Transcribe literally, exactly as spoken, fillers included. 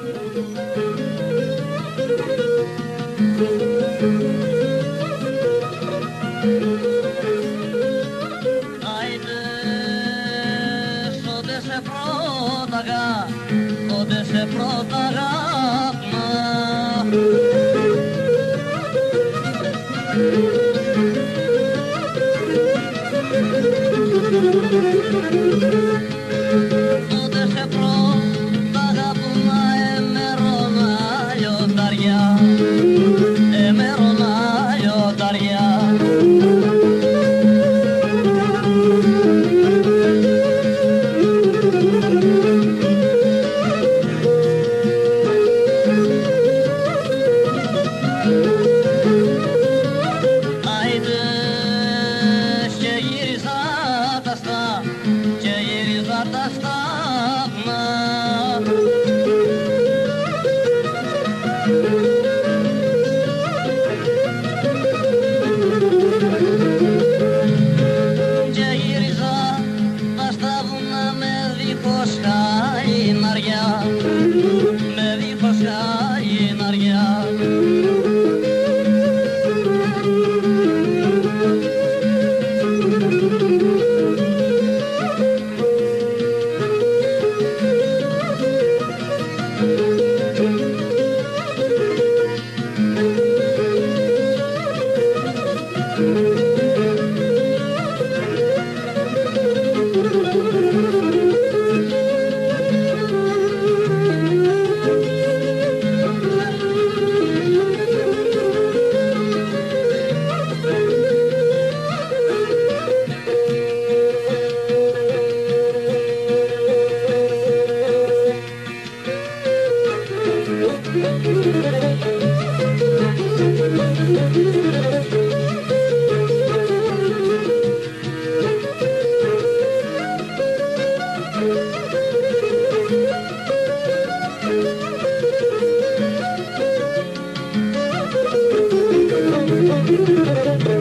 πρόταγα, τότε σε πρόταγα. Τότε σε πρόταγα που να εμέρωνα λιονταριά, εμέρωνα λιονταριά. Και γύριζα τα στάχνα. Και γύριζα τα στάχνα με δίχως χαϊναριά, με δίχως χαϊναριά. Thank you.